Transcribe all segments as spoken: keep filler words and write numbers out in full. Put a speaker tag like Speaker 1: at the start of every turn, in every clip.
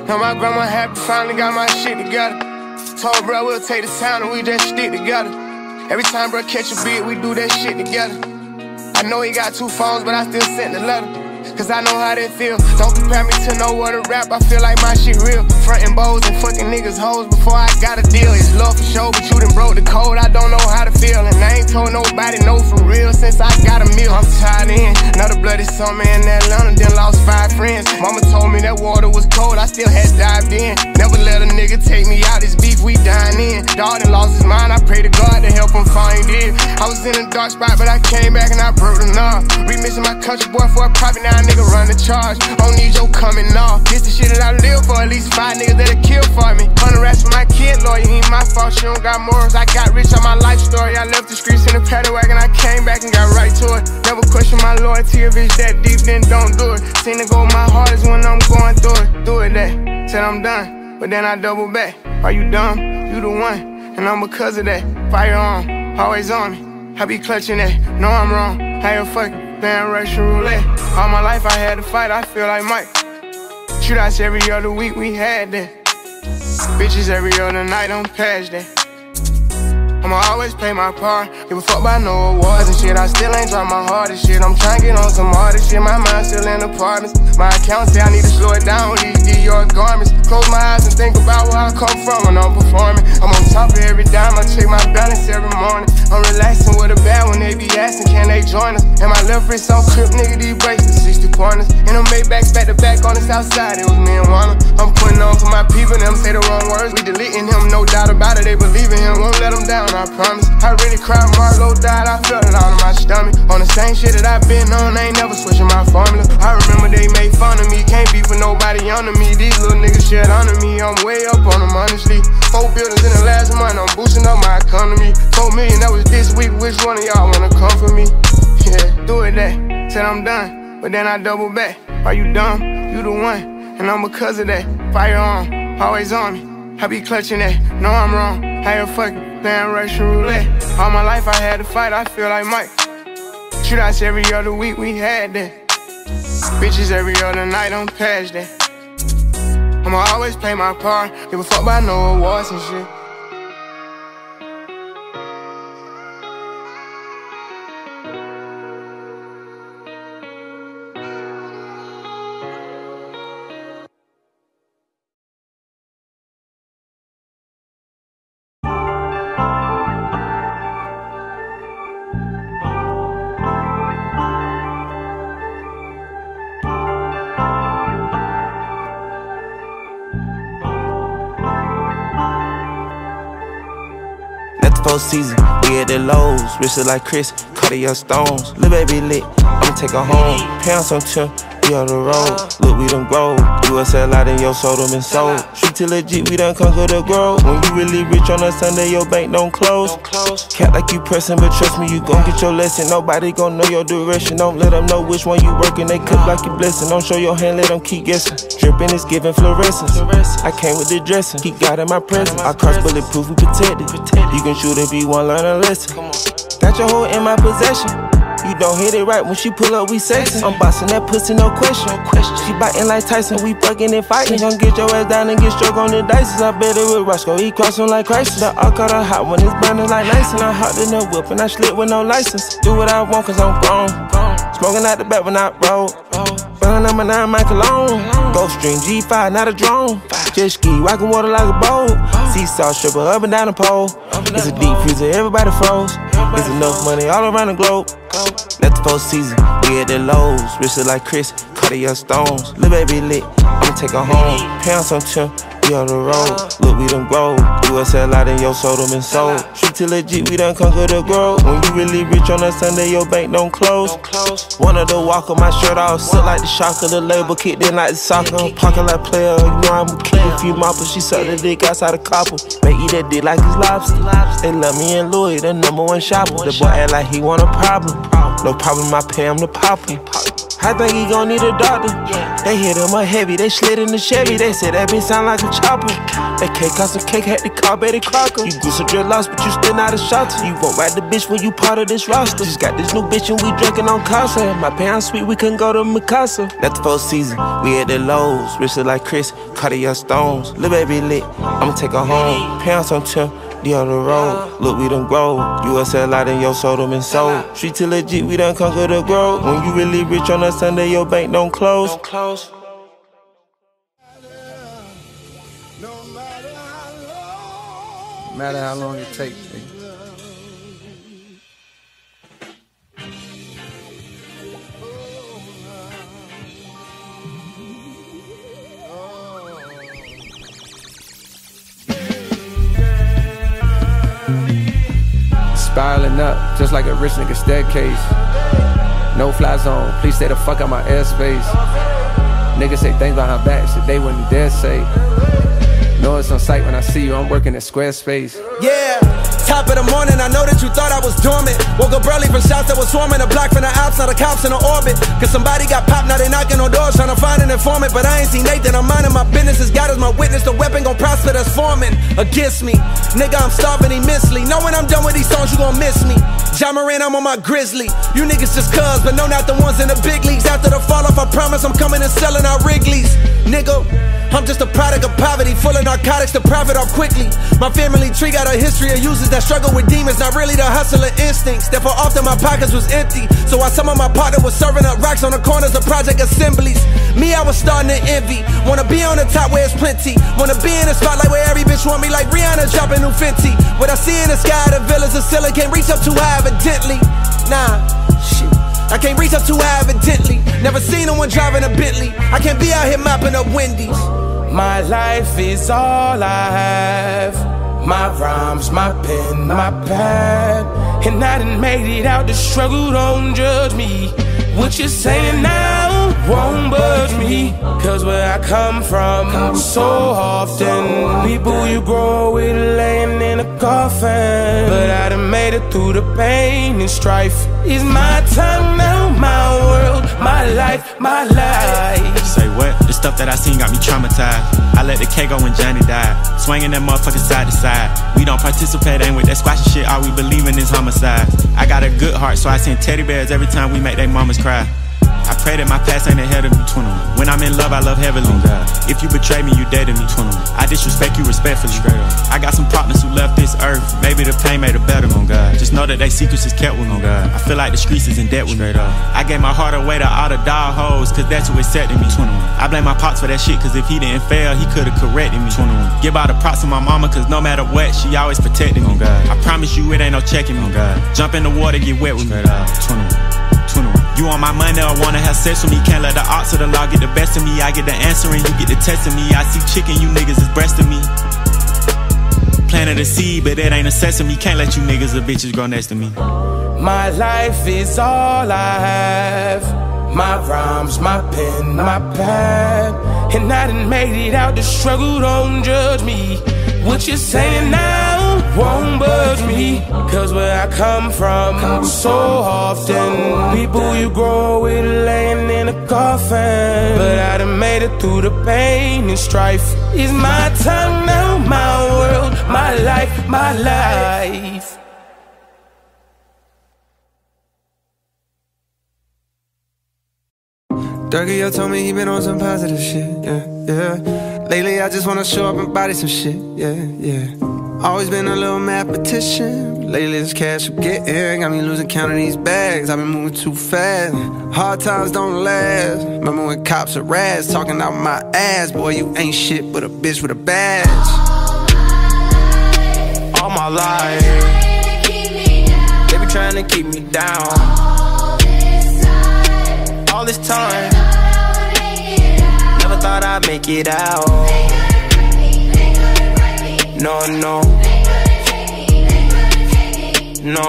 Speaker 1: Now my grandma happy, finally got my shit together. Told bro we'll take the town and we just stick together. Every time bro catch a beat, we do that shit together. I know he got two phones, but I still send the letter. Cause I know how they feel. Don't compare me to no other rap, I feel like my shit real. Frontin' bows and fucking niggas hoes before I got a deal. It's love for sure, but you done broke the code, I don't know how to feel. And I ain't told nobody no for real since I got a meal. I'm tied in, another bloody summer in Atlanta, then lost five friends. Mama told me that water was cold, I still had dived in. Never let a nigga take me out, this beef we dying in. Dog done lost his mind, I pray to God to help him find it. I was in a dark spot, but I came back and I broke the knob. Remixing my country boy for a profit, now a nigga run the charge. Don't need your coming off. This the shit that I live for, at least five niggas that'll kill for me. Hundred rats for my kid lawyer, ain't my fault, she don't got morals. I got rich on my life story, I left the streets in a paddy wagon, I came back and got right to it. Never question my loyalty, if it's that deep, then don't do it. Seen it go my hardest when I'm going through it. Do it that, said I'm done, but then I double back. Are you dumb? You the one, and I'm because of that. Fire on, always on me, I be clutching that. No, I'm wrong, I ain't fucking playing Russian roulette. All my life I had to fight, I feel like Mike. Shootouts every other week, we had that. Bitches every other night, I'm past that. I'ma always play my part. Give a fuck about no awards and shit. I still ain't trying my hardest shit. I'm trying to get on some harder shit. My mind still in apartments. My account say I need to slow it down with these Dior garments. Close my eyes and think about where I come from when I'm performing. I'm on top of every dime, I check my balance every morning. I'm relaxing with a bad when they be asking, can they join us? And my left wrist on crib, nigga, these bracelets, sixty corners. And them Maybachs back to back on the south side, it was me and Wanda. I'm putting on for my people, them say the wrong words. We deleting him, no doubt about it, they believe in him. Won't let him down, I promise. I really cried, Marlo died, I felt it all in my stomach. On the same shit that I've been on, I ain't never switching my formula. I remember they made fun of me, can't be for nobody under me. These little niggas shed under me, I'm way up on them honestly. Four buildings in the last month, I'm boosting up my economy. Four million, that was this week, which one of y'all wanna come for me? Yeah, do it that, said I'm done, but then I double back. Are you dumb? You the one, and I'm because of that. Fire on, always on me, I be clutching that. No, I'm wrong, I ain't fucking playing Russian roulette. All my life I had to fight, I feel like Mike. Shootouts every other week, we had that. Bitches every other night, I'm past that. I'ma always play my part. Give a fuck about no awards and shit.
Speaker 2: Four season, we at the lows, wristed like Chris, Cartier stones. Lil' baby lit, I'ma take her home. Pounds on ten, we on the road. Look, we done grow. You a sell out in your soul, them and sold. Street to legit, we done conquer the grove. When you really rich on a Sunday, your bank don't close. Cat like you pressing, but trust me, you gon' get your lesson. Nobody gon' know your direction. Don't let them know which one you working. They cook like you blessing. Don't show your hand, let them keep guessing. Dripping is giving fluorescence. I came with the dressing. Keep God in my presence. I cross bulletproof, we protected. You can shoot if you want, learn a lesson. Got your hoe in my possession. You don't hit it right when she pull up, we sexin'. I'm bossing that pussy, no question. She biting like Tyson, we fucking and fighting. Gon' get your ass down and get struck on the dices. I bet it with Roscoe, he crossin' like crisis. The all caught a hot when it's burning like nice. And I hopped in the whip and I slid with no license. Do what I want cause I'm grown. Smoking out the back when I roll. Burning up my nine, my cologne. Ghost stream, G five, not a drone. Jet ski, rockin' water like a boat. Seesaw stripper up and down the pole. It's a deep freezer, everybody froze. It's enough money all around the globe. Let the four season, we at the lows, wristed like Chris, Cartier stones. Lil' baby lit, I'ma take her home. Pounds on ten, we on the road. Look, we done grow. You a sell out in your soul, them and sold. Street to legit, we done conquer the grove. When you really rich on a Sunday, your bank don't close. Wanted to walk on my shirt off, sit like the shocker. The label kicked in like the soccer. I'm parking like player, you know I'm a kid. A few moppers, she sucked the dick outside the copper. May eat that dick like it's lobster. They love me and Louis, the number one shopper. The boy act like he want a problem. No problem, I pay him the popper. I think he gon' need a doctor. They hit him up heavy, they slid in the Chevy. They said that bitch sound like a chopper. That cake cost some cake, had to call Betty Crocker. You grew some dread lost, but you still not a shelter. You won't ride the bitch when you part of this roster. Just got this new bitch and we drinking on Casa. My parents sweet, we couldn't go to Mikasa. That's the full season, we at the lows. Wristed like Chris, Cartier stones. Lil' baby lit, I'ma take her home. Parents on tip, the other road. Look, we done grow. You sell a lot in your soul, them and soul. Street to legit, we done conquer the grove. When you really rich on a Sunday, your bank don't close. Don't close.
Speaker 3: No matter how long it takes. Spiraling up, just like a rich nigga staircase. No fly zone, please stay the fuck out my airspace. Niggas say things behind back, shit they wouldn't dare say. Know it's on sight when I see you, I'm working at Squarespace.
Speaker 4: Yeah, top of the morning, I know that you thought I was dormant. Woke up early from shots that was swarming. A block from the ops, now the cops in the orbit. Cause somebody got popped, now they knocking on doors trying to find an informant. But I ain't seen Nathan, I'm minding my business. As God is my witness, the weapon gon' prosper that's forming against me. Nigga, I'm starving immensely. Know when I'm done with these songs, you gon' miss me. John Moran, I'm on my grizzly. You niggas just cuz, but no, not the ones in the big leagues. After the fall off, I promise I'm coming and selling out Wrigley's. Nigga, I'm just a product of poverty, full of narcotics to profit off quickly. My family tree got a history of users that struggle with demons, not really the hustler instincts. Therefore often my pockets was empty, so while some of my partner was serving up rocks on the corners of project assemblies, me, I was starting to envy. Wanna be on the top where it's plenty. Wanna be in the spotlight where every bitch want me, like Rihanna dropping new Fenty. What I see in the sky, the villas of ceiling can't reach up too high evidently. Nah, shit, I can't reach up too high evidently. Never seen no one driving a Bentley. I can't be out here mopping up Wendy's.
Speaker 2: My life is all I have. My rhymes, my pen, my pad. And I done made it out the struggle, don't judge me. What you're saying now won't budge me. Cause where I come from, so often people you grow with laying in a coffin. But I done made it through the pain and strife. It's my time now, my world, my life, my life.
Speaker 5: Say what? The stuff that I seen got me traumatized. I let the K go when Johnny died. Swinging that motherfucker side to side. We don't participate, ain't with that squashy shit. All we believe in is homicide. I got a good heart, so I send teddy bears every time we make they mamas cry. I pray that my past ain't ahead of me. twenty-one. When I'm in love, I love heavily. Oh God. If you betray me, you dead to me. twenty-one. I disrespect you respectfully. Straight up. I got some partners who left this earth. Maybe the pain made it better. Oh God. Just know that they secrets is kept with me. Oh God. I feel like the streets is in debt with Straight me. Up. I gave my heart away to all the dog hoes, cause that's who accepted me. twenty-one. I blame my pops for that shit, cause if he didn't fail, he could've corrected me. twenty-one. Give all the props to my mama, cause no matter what, she always protected me. Oh God. I promise you it ain't no checking me. Oh God. Jump in the water, get wet with Straight me. Up. twenty-one. twenty-one. You on my money or wanna have sex with me. Can't let the odds of the law get the best of me. I get the answering, you get the testing me. I see chicken, you niggas is breasting me. Planted a seed, but it ain't a sesame. Can't let you niggas or bitches grow next to me.
Speaker 2: My life is all I have. My rhymes, my pen, my pad. And I done made it out the struggle, don't judge me. What you're saying now won't budge me. Cause where I come from, so often people you grow with laying in a coffin. But I done made it through the pain and strife. It's my time now, my world, my life, my life.
Speaker 6: Dougie told me he been on some positive shit, yeah, yeah. Lately I just wanna show up and body some shit, yeah, yeah. Always been a little mathematician, but lately this cash I'm getting got me losing count of these bags. I've been moving too fast, hard times don't last. Remember when cops are rats, talking out my ass. Boy, you ain't shit but a bitch with a badge.
Speaker 2: All my life, they be trying to keep me down. All this time, never thought I'd make it out. No, no, no.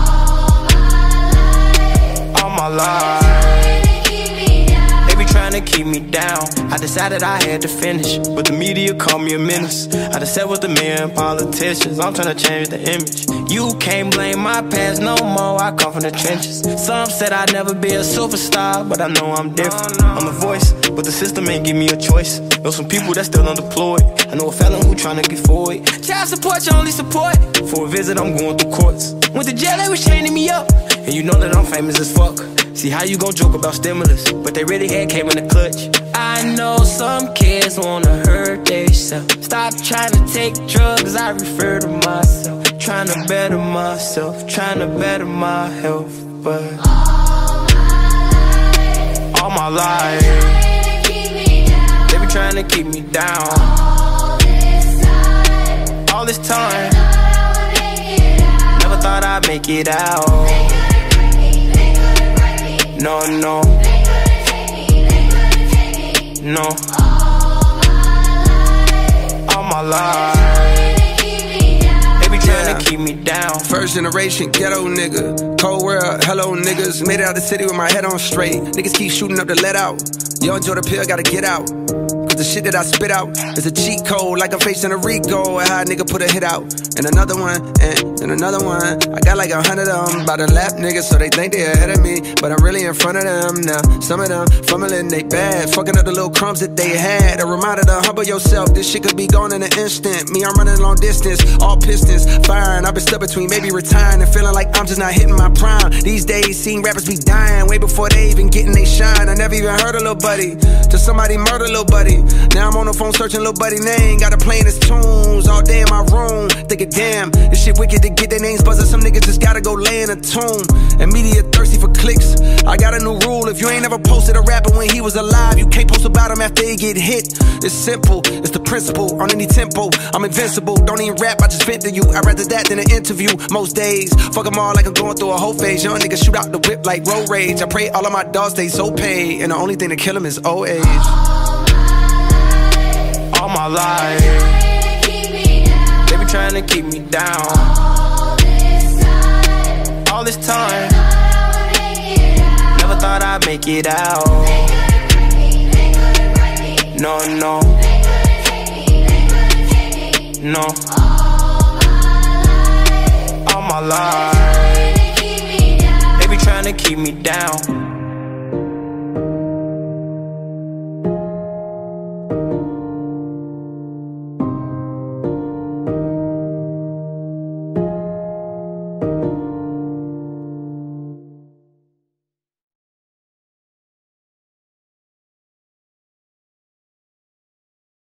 Speaker 2: All my life, they be trying to keep keep me down. I decided I had to finish, but the media called me a menace. I done sat with the mayor and politicians, I'm trying to change the image. You can't blame my past no more, I come from the trenches. Some said I'd never be a superstar, but I know I'm different. I'm a voice, but the system ain't give me a choice. Know some people that's still undeployed. I know a felon who tryna get forward. Child support, your only support. For a visit, I'm going through courts. Went to jail, they was chaining me up. And you know that I'm famous as fuck. See how you gon' joke about stimulus, but they really had came in the clutch. I know some kids wanna hurt themselves. Stop trying to take drugs, I refer to myself. Trying to better myself, trying to better my health. But all my life, they be trying to keep me down. All this time, never thought I'd make it out. No, no, no. All my life, they be trying to keep me down.
Speaker 6: First generation ghetto nigga, cold world, hello niggas. Made it out the city with my head on straight. Niggas keep shooting up the let out. Yo, enjoy the pill, gotta get out. The shit that I spit out is a cheat code, like I'm facing a Rico. And how a nigga put a hit out, and another one, and, and another one. I got like a hundred of them by the lap niggas, so they think they ahead of me, but I'm really in front of them now. Some of them fumbling they bad, fucking up the little crumbs that they had. A reminder to humble yourself, this shit could be gone in an instant. Me, I'm running long distance, all pistons firing. I've been stuck between maybe retiring and feeling like I'm just not hitting my prime. These days, seeing rappers be dying way before they even getting they shine. I never even heard a little buddy till somebody murder little buddy. Now I'm on the phone searching little buddy name. Got to playing his tunes all day in my room. Thinking, damn, this shit wicked to get their names buzzing. Some niggas just gotta go lay in a tomb. And media thirsty for clicks. I got a new rule. If you ain't ever posted a rapper when he was alive, you can't post about him after he get hit. It's simple, it's the principle. On any tempo, I'm invincible. Don't even rap, I just vent to you. I'd rather that than an interview most days. Fuck them all like I'm going through a whole phase. Young niggas shoot out the whip like road rage. I pray all of my dogs stay so paid, and the only thing to kill them is old age.
Speaker 2: All my life, they be trying to keep me down. All this time, never thought I'd make it out. No, no, no. All my life, they be trying to keep me down.